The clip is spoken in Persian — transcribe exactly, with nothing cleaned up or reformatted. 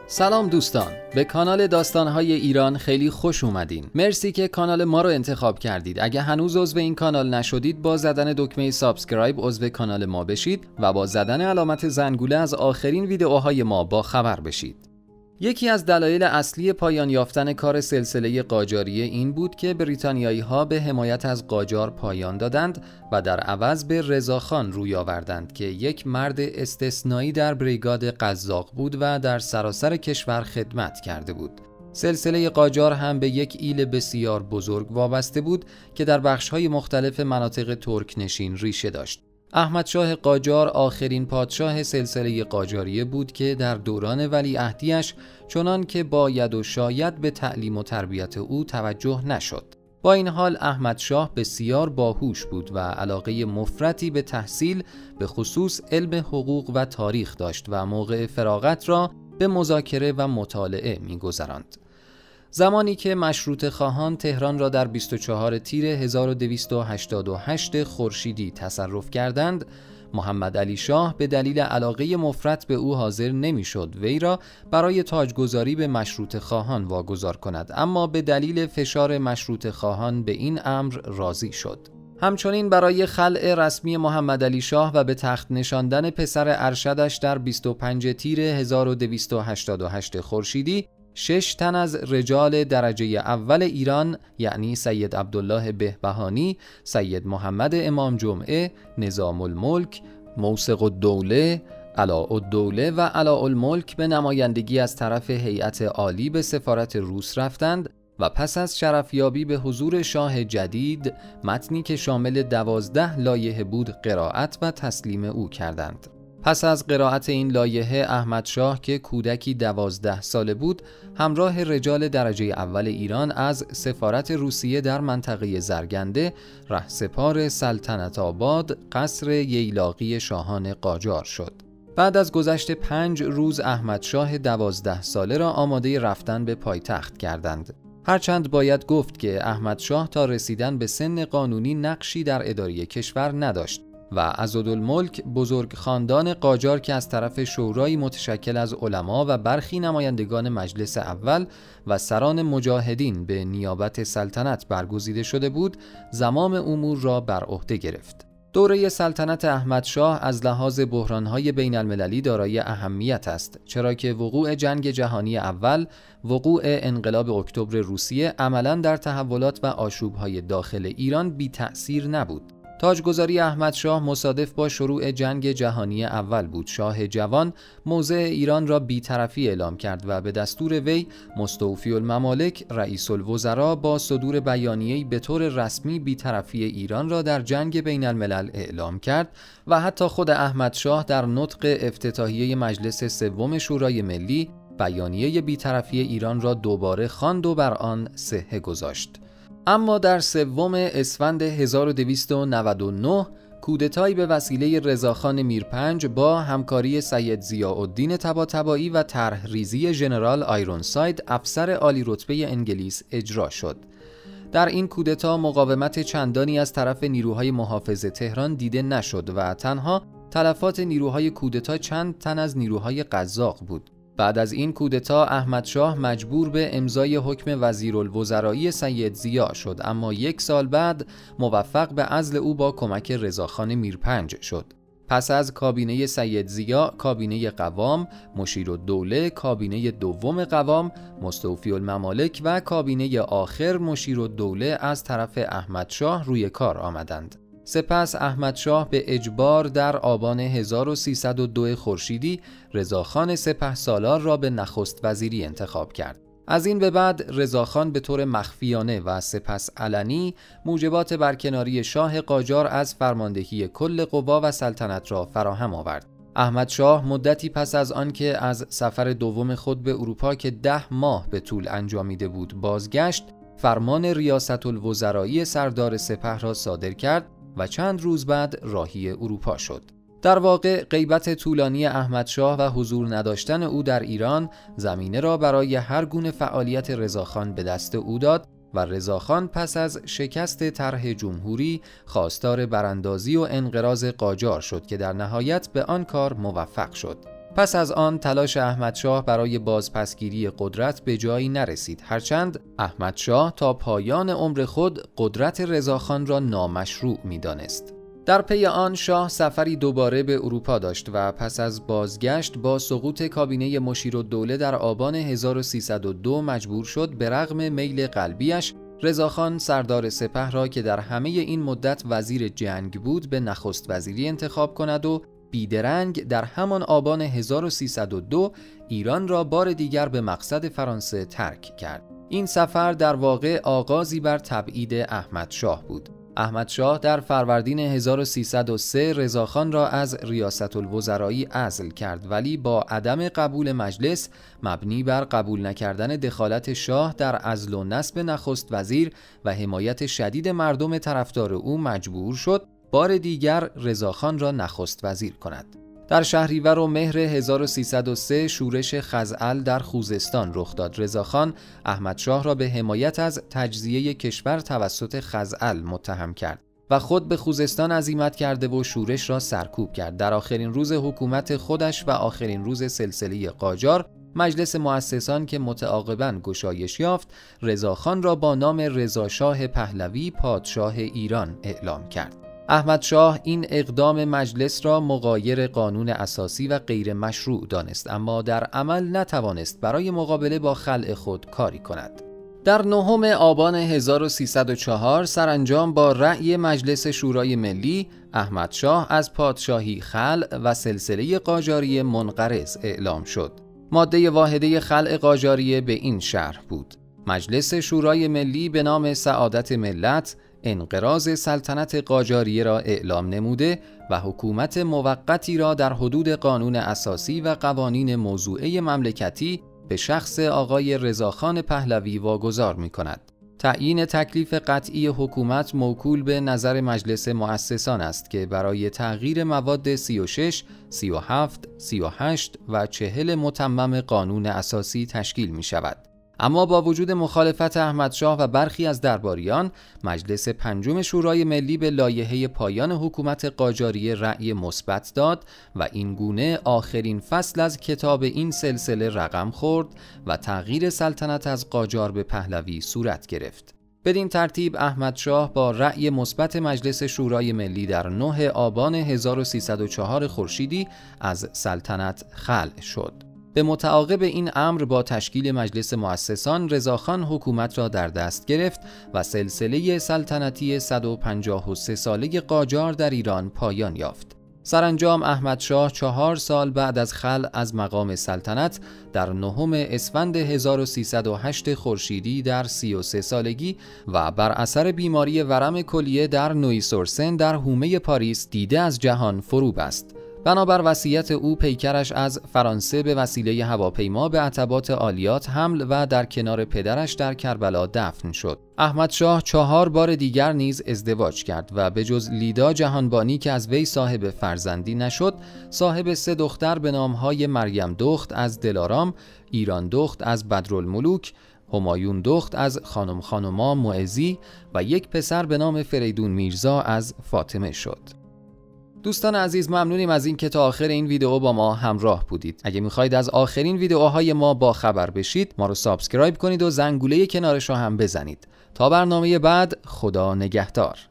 سلام دوستان، به کانال داستان‌های ایران خیلی خوش اومدین. مرسی که کانال ما رو انتخاب کردید. اگه هنوز عضو این کانال نشدید با زدن دکمه سابسکرایب عضو کانال ما بشید و با زدن علامت زنگوله از آخرین ویدئوهای ما با خبر بشید. یکی از دلایل اصلی پایان یافتن کار سلسله قاجاریه این بود که بریتانیایی‌ها به حمایت از قاجار پایان دادند و در عوض به رضاخان روی آوردند که یک مرد استثنایی در بریگاد قزاق بود و در سراسر کشور خدمت کرده بود. سلسله قاجار هم به یک ایل بسیار بزرگ وابسته بود که در بخش‌های مختلف مناطق ترک‌نشین ریشه داشت. احمد شاه قاجار آخرین پادشاه سلسله قاجاریه بود که در دوران ولیعهدیش چنان که باید و شاید به تعلیم و تربیت او توجه نشد. با این حال احمد شاه بسیار باهوش بود و علاقه مفرطی به تحصیل به خصوص علم حقوق و تاریخ داشت و موقع فراغت را به مذاکره و مطالعه می‌گذراند. زمانی که مشروطه خواهان تهران را در بیست و چهارم تیر هزار و دویست و هشتاد و هشت خورشیدی تصرف کردند، محمد علی شاه به دلیل علاقه مفرط به او حاضر نمیشد وی را برای تاجگذاری به مشروطه خواهان واگذار کند، اما به دلیل فشار مشروطه خواهان به این امر راضی شد. همچنین برای خلع رسمی محمد علی شاه و به تخت نشاندن پسر ارشدش در بیست و پنجم تیر هزار و دویست و هشتاد و هشت خورشیدی شش تن از رجال درجه اول ایران یعنی سید عبدالله بهبهانی، سید محمد امام جمعه، نظام الملک، موثق الدوله، علاء الدوله و علاء الملک به نمایندگی از طرف هیئت عالی به سفارت روس رفتند و پس از شرفیابی به حضور شاه جدید متنی که شامل دوازده لایحه بود قرائت و تسلیم او کردند. پس از قرائت این لایحه احمد شاه که کودکی دوازده ساله بود همراه رجال درجه اول ایران از سفارت روسیه در منطقه زرگنده رهسپار سلطنت آباد قصر ییلاقی شاهان قاجار شد. بعد از گذشت پنج روز احمد شاه دوازده ساله را آماده رفتن به پایتخت کردند. هرچند باید گفت که احمد شاه تا رسیدن به سن قانونی نقشی در اداره کشور نداشت و عضدالملک بزرگ خاندان قاجار که از طرف شورایی متشکل از علما و برخی نمایندگان مجلس اول و سران مجاهدین به نیابت سلطنت برگزیده شده بود، زمام امور را بر عهده گرفت. دوره سلطنت احمد شاه از لحاظ بحران‌های بین المللی دارای اهمیت است، چرا که وقوع جنگ جهانی اول، وقوع انقلاب اکتبر روسیه عملاً در تحولات و آشوب‌های داخل ایران بی تأثیر نبود. تاجگذاری احمد شاه مصادف با شروع جنگ جهانی اول بود. شاه جوان موضع ایران را بی‌طرفی اعلام کرد و به دستور وی مستوفی الممالک رئیس الوزراء با صدور بیانیه‌ای به طور رسمی بی‌طرفی ایران را در جنگ بین الملل اعلام کرد و حتی خود احمد شاه در نطق افتتاحیه مجلس سوم شورای ملی بیانیه بی‌طرفی ایران را دوباره خواند و بر آن صحه گذاشت. اما در سوم اسفند هزار و دویست و نود و نه کودتایی به وسیله رضاخان میرپنج با همکاری سید ضیاءالدین طباطبایی و طرح ریزی ژنرال آیرونساید افسر عالی رتبه انگلیس اجرا شد. در این کودتا مقاومت چندانی از طرف نیروهای محافظ تهران دیده نشد و تنها تلفات نیروهای کودتا چند تن از نیروهای قزاق بود. بعد از این کودتا احمد شاه مجبور به امضای حکم وزیرالوزرایی سید ضیاء شد، اما یک سال بعد موفق به عزل او با کمک رضاخان میرپنج شد. پس از کابینه سید ضیاء، کابینه قوام، مشیرالدوله، کابینه دوم قوام، مستوفی الممالک و کابینه آخر مشیرالدوله از طرف احمد شاه روی کار آمدند. سپس احمد شاه به اجبار در آبان هزار و سیصد و دو خورشیدی رضاخان سپهسالار را به نخست وزیری انتخاب کرد. از این به بعد رضاخان به طور مخفیانه و سپس علنی موجبات برکناری شاه قاجار از فرماندهی کل قوا و سلطنت را فراهم آورد. احمد شاه مدتی پس از آنکه از سفر دوم خود به اروپا که ده ماه به طول انجامیده بود بازگشت، فرمان ریاست الوزرایی سردار سپه را صادر کرد و چند روز بعد راهی اروپا شد. در واقع غیبت طولانی احمد شاه و حضور نداشتن او در ایران زمینه را برای هر گونه فعالیت رضاخان به دست او داد و رضاخان پس از شکست طرح جمهوری خواستار براندازی و انقراض قاجار شد که در نهایت به آن کار موفق شد. پس از آن تلاش احمدشاه برای بازپسگیری قدرت به جایی نرسید، هرچند احمدشاه تا پایان عمر خود قدرت رضاخان را نامشروع می‌دانست. در پی آن شاه سفری دوباره به اروپا داشت و پس از بازگشت با سقوط کابینه مشیرالدوله در آبان هزار و سیصد و دو مجبور شد به رغم میل قلبیش رضاخان سردار سپه را که در همه این مدت وزیر جنگ بود به نخست وزیری انتخاب کند و بیدرنگ در همان آبان هزار و سیصد و دو ایران را بار دیگر به مقصد فرانسه ترک کرد. این سفر در واقع آغازی بر تبعید احمدشاه بود. احمدشاه در فروردین هزار و سیصد و سه رضاخان را از ریاست الوزرایی عزل کرد، ولی با عدم قبول مجلس مبنی بر قبول نکردن دخالت شاه در عزل و نصب نخست وزیر و حمایت شدید مردم طرفدار او مجبور شد بار دیگر رضاخان را نخست وزیر کند. در شهریور و مهر هزار و سیصد و سه شورش خزعل در خوزستان رخ داد. رضاخان احمدشاه را به حمایت از تجزیه کشور توسط خزعل متهم کرد و خود به خوزستان عزیمت کرده و شورش را سرکوب کرد. در آخرین روز حکومت خودش و آخرین روز سلسله قاجار، مجلس مؤسسان که متعاقباً گشایش یافت، رضاخان را با نام رضاشاه پهلوی پادشاه ایران اعلام کرد. احمدشاه این اقدام مجلس را مغایر قانون اساسی و غیر مشروع دانست، اما در عمل نتوانست برای مقابله با خلع خود کاری کند. در نهم آبان هزار و سیصد و چهار سرانجام با رأی مجلس شورای ملی احمدشاه از پادشاهی خلع و سلسله قاجاریه منقرض اعلام شد. ماده واحده خلع قاجاریه به این شرح بود: مجلس شورای ملی به نام سعادت ملت انقراض سلطنت قاجاریه را اعلام نموده و حکومت موقتی را در حدود قانون اساسی و قوانین موضوعه مملکتی به شخص آقای رضاخان پهلوی واگذار می کند. تعیین تکلیف قطعی حکومت موکول به نظر مجلس مؤسسان است که برای تغییر مواد سی و شش، سی و هفت، سی و هشت و چهل متمم قانون اساسی تشکیل می شود. اما با وجود مخالفت احمدشاه و برخی از درباریان، مجلس پنجم شورای ملی به لایحه پایان حکومت قاجاریه رأی مثبت داد و این گونه آخرین فصل از کتاب این سلسله رقم خورد و تغییر سلطنت از قاجار به پهلوی صورت گرفت. بدین ترتیب احمدشاه با رأی مثبت مجلس شورای ملی در نه آبان هزار و سیصد و چهار خورشیدی از سلطنت خلع شد. به متعاقب این امر با تشکیل مجلس مؤسسان، رضاخان حکومت را در دست گرفت و سلسله سلطنتی صد و پنجاه و سه ساله قاجار در ایران پایان یافت. سرانجام احمدشاه چهار سال بعد از خلع از مقام سلطنت در نهم اسفند هزار و سیصد و هشت خورشیدی در سی و سه سالگی و بر اثر بیماری ورم کلیه در نویسورسن در حومه پاریس دیده از جهان فرو بست. بنابر وصیت او پیکرش از فرانسه به وسیله هواپیما به عتبات عالیات حمل و در کنار پدرش در کربلا دفن شد. احمدشاه چهار بار دیگر نیز ازدواج کرد و به جز لیدا جهانبانی که از وی صاحب فرزندی نشد، صاحب سه دختر به نامهای مریم دخت از دلارام، ایران دخت از بدرالملوک، همایون دخت از خانم خانما معزی و یک پسر به نام فریدون میرزا از فاطمه شد. دوستان عزیز، ممنونیم از این که تا آخر این ویدیو با ما همراه بودید. اگه میخواید از آخرین ویدیوهای ما با خبر بشید، ما رو سابسکرایب کنید و زنگوله کنارش رو هم بزنید. تا برنامه بعد، خدا نگهدار.